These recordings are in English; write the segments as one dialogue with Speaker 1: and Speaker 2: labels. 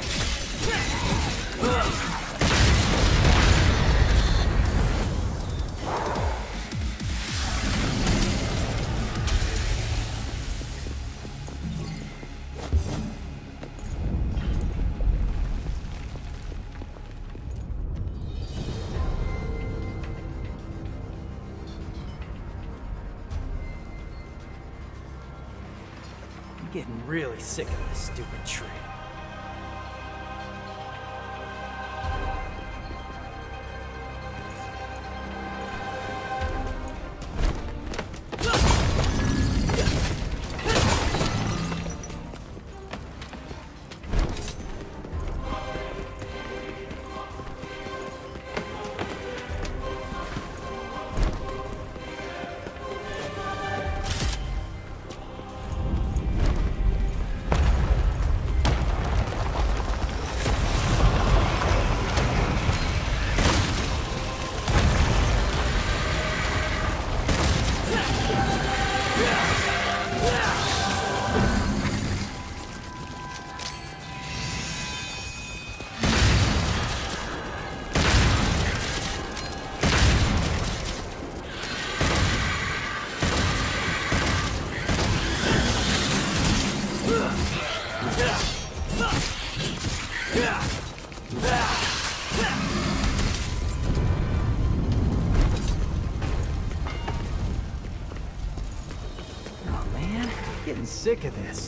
Speaker 1: Getting really sick of this stupid tree. Getting sick of this.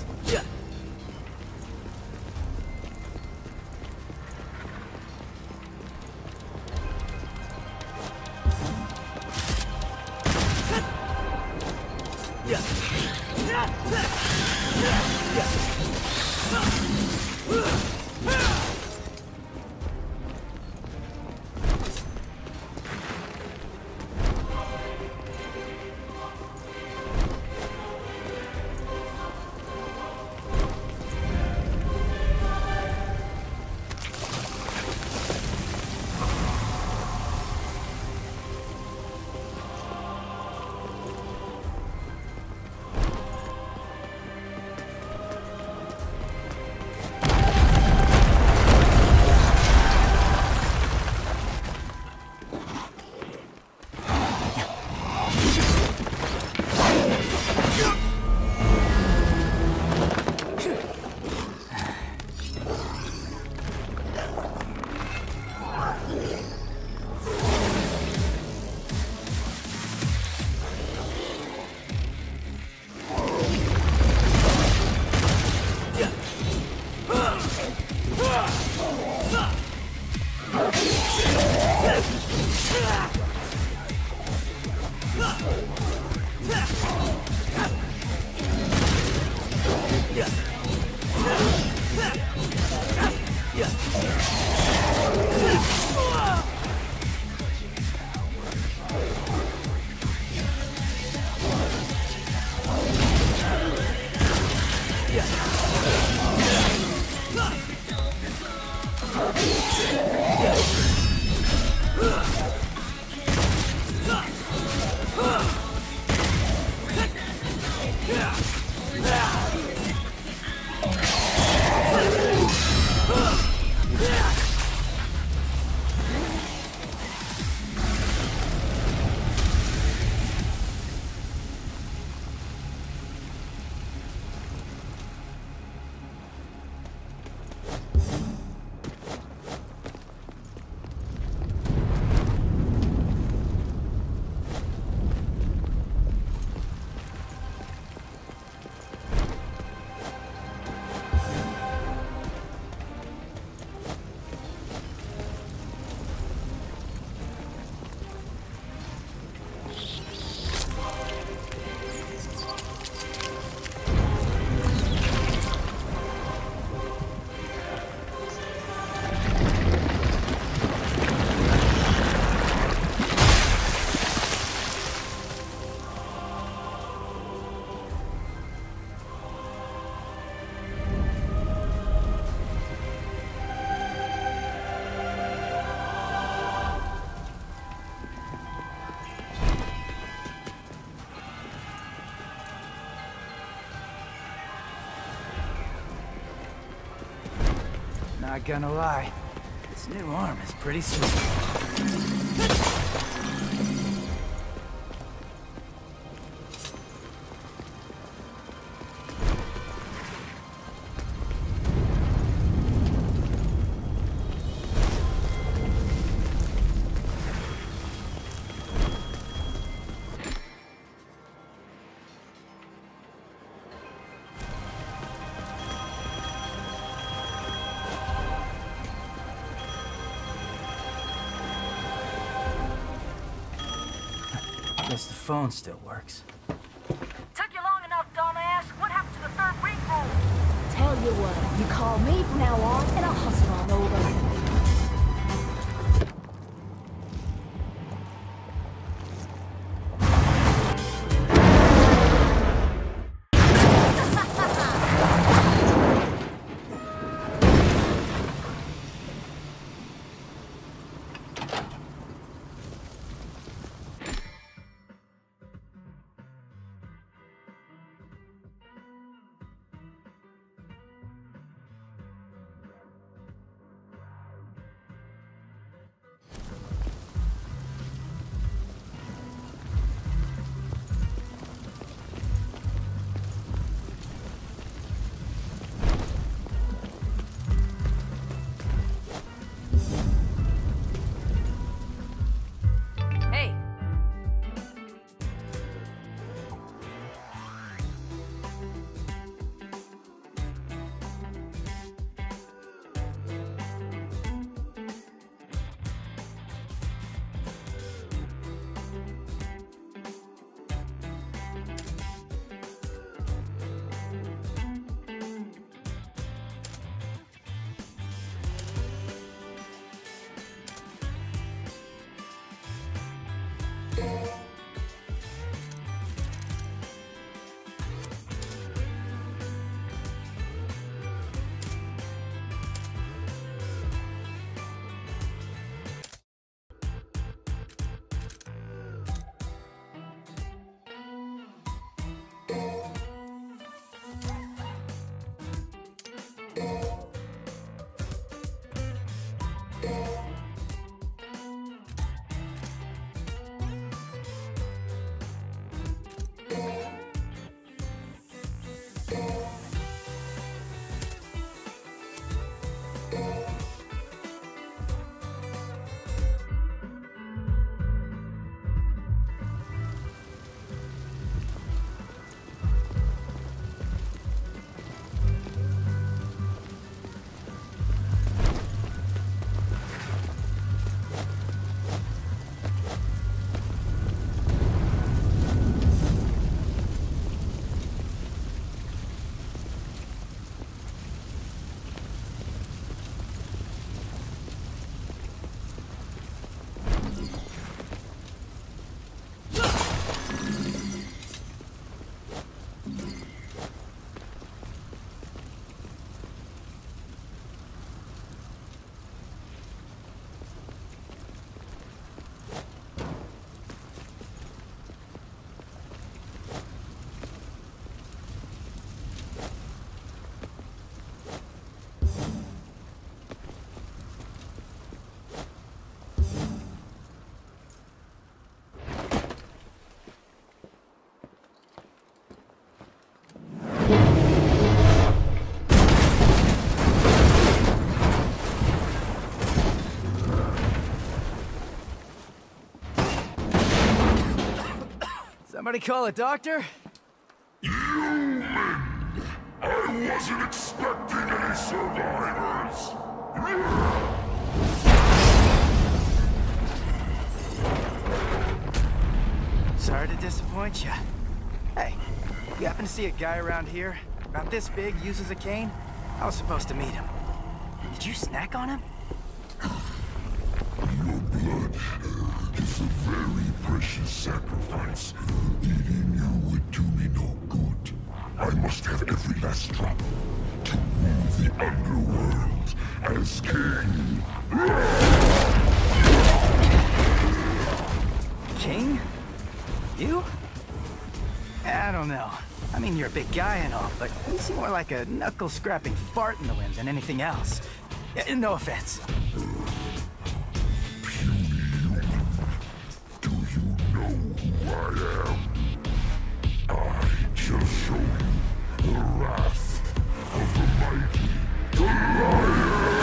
Speaker 1: Not gonna lie, this new arm is pretty sweet. Guess the phone still works.
Speaker 2: Took you long enough, dumbass. What happened to the third ring rule?
Speaker 3: Tell you what, you call me from now on, and I'll hustle on over.
Speaker 1: Somebody call a doctor?
Speaker 4: Human! I wasn't expecting any survivors!
Speaker 1: Sorry to disappoint you. Hey, you happen to see a guy around here? About this big, uses a cane? I was supposed to meet him. Did you snack on him?
Speaker 4: Your blood is a very precious sacrifice. Eating you would do me no good. I must have every last drop to rule the underworld as king.
Speaker 1: King? You? I don't know. I mean, you're a big guy and all, but you seem more like a knuckle-scrapping fart in the wind than anything else. No offense.
Speaker 4: Puny human, do you know who I am? I shall show you the wrath of the mighty Goliath!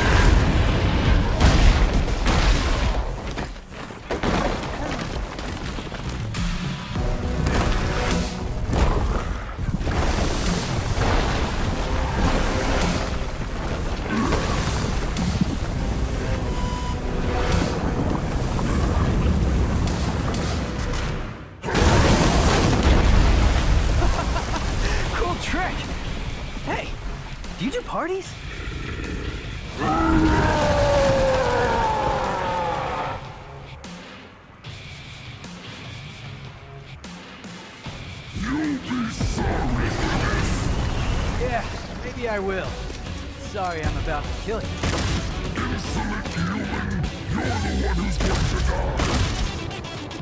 Speaker 1: Cool trick! Hey, do you do parties?
Speaker 4: You'll be sorry for this!
Speaker 1: Yeah, maybe I will. Sorry I'm about to kill you.
Speaker 4: Insolent human! You're the one who's going to die!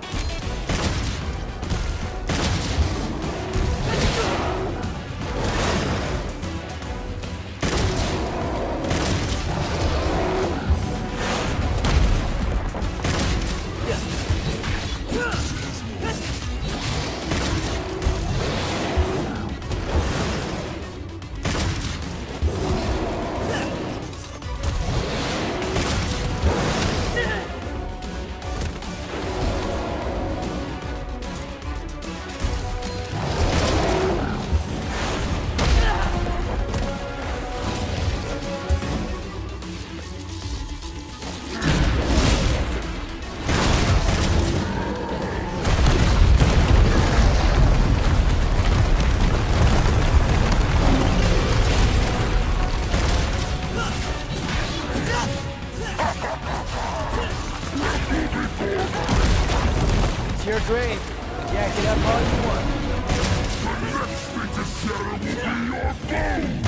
Speaker 1: It's your grave. Jack it up all you want.
Speaker 4: The next thing to shatter will be your bones!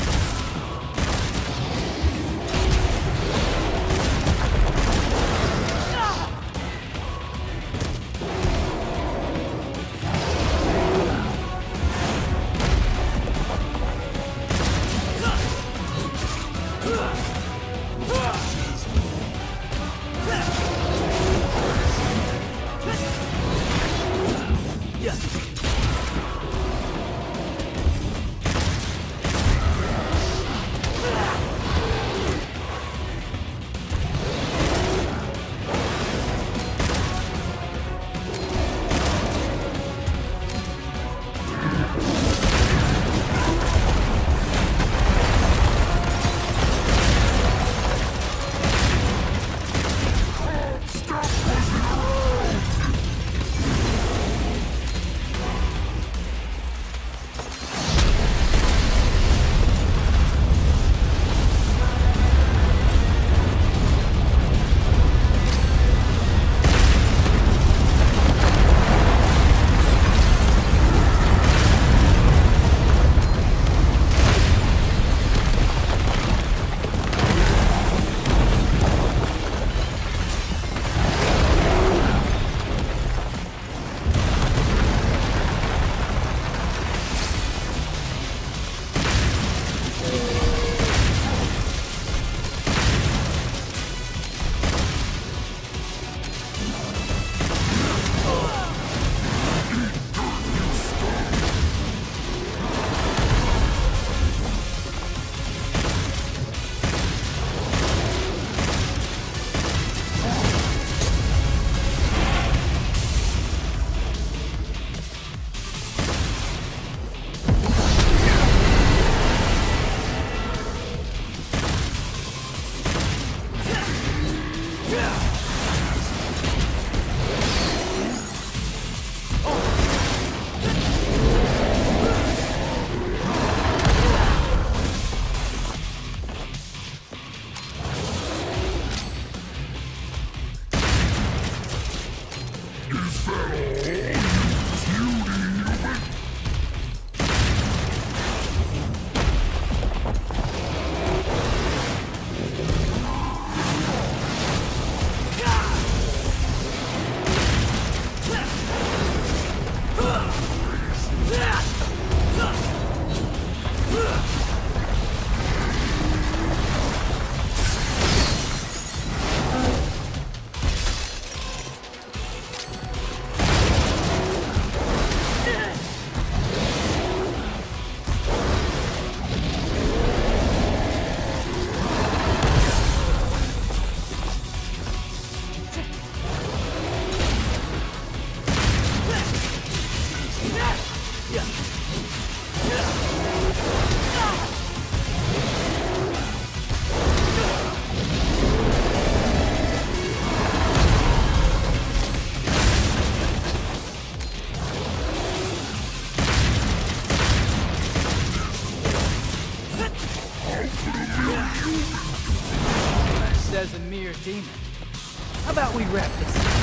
Speaker 1: as a mere demon. How about we wrap this up?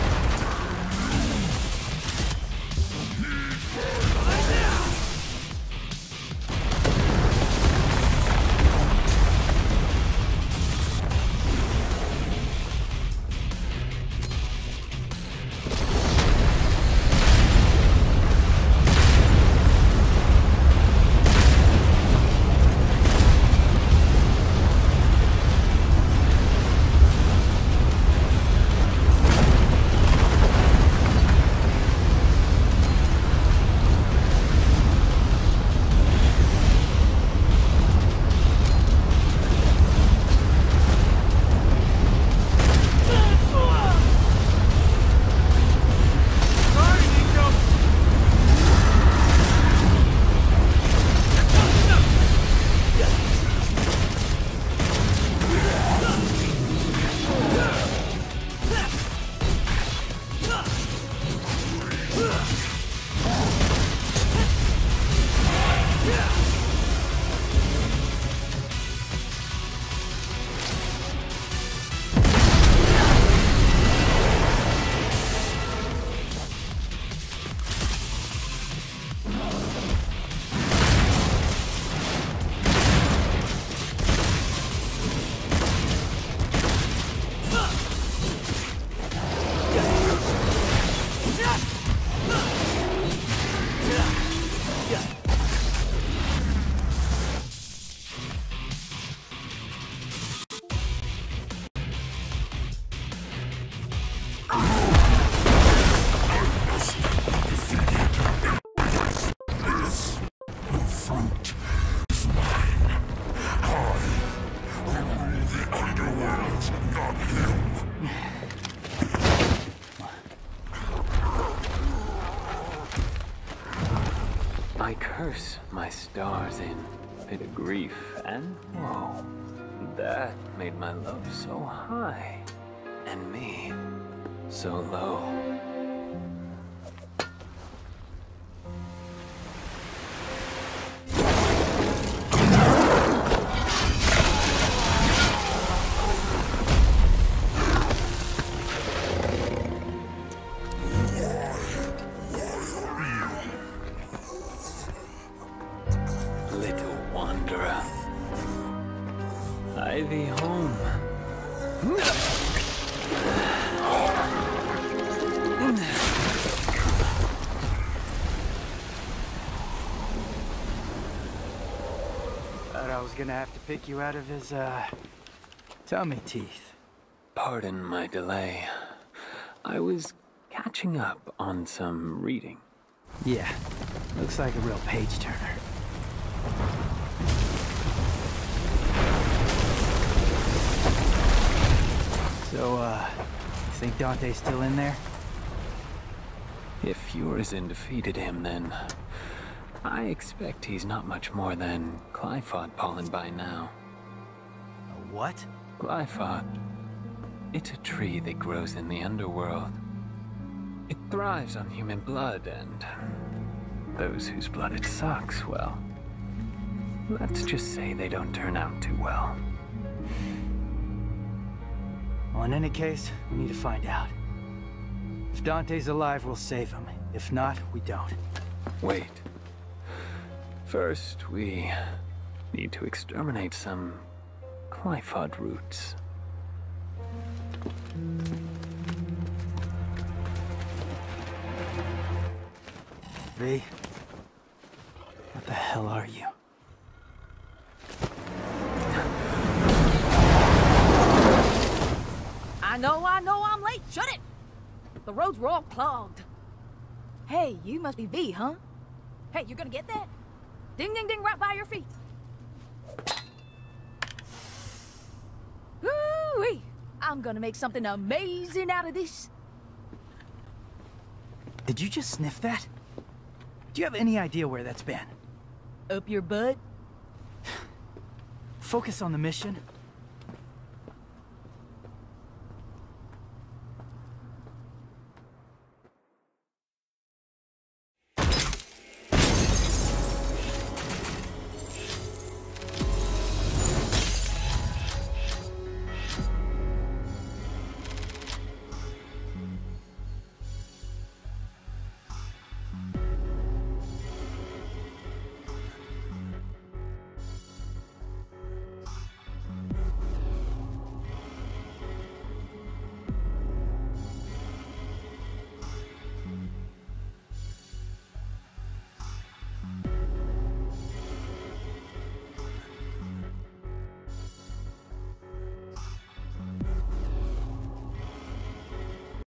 Speaker 5: I curse my stars in bit of grief and woe. That made my love so high, and me so low. Thee home.
Speaker 1: Thought I was gonna have to pick you out of his, tummy teeth.
Speaker 5: Pardon my delay. I was catching up on some reading.
Speaker 1: Yeah, looks like a real page-turner. So, you think Dante's still in there?
Speaker 5: If Urizen defeated him, then I expect he's not much more than Glyphod pollen by now.
Speaker 1: A what?
Speaker 5: Glyphod. It's a tree that grows in the underworld. It thrives on human blood, and those whose blood it sucks, well, let's just say they don't turn out too well.
Speaker 1: Well, in any case, we need to find out. If Dante's alive, we'll save him. If not, we don't.
Speaker 5: Wait. First, we need to exterminate some Glyphod roots.
Speaker 1: V, what the hell are you?
Speaker 2: I know I'm late. Shut it! The roads were all clogged. Hey, you must be V, huh? Hey, you gonna get that? Ding, ding, ding, right by your feet. Woo-wee! I'm gonna make something amazing out of this.
Speaker 1: Did you just sniff that? Do you have any idea where that's been?
Speaker 2: Up your butt?
Speaker 1: Focus on the mission.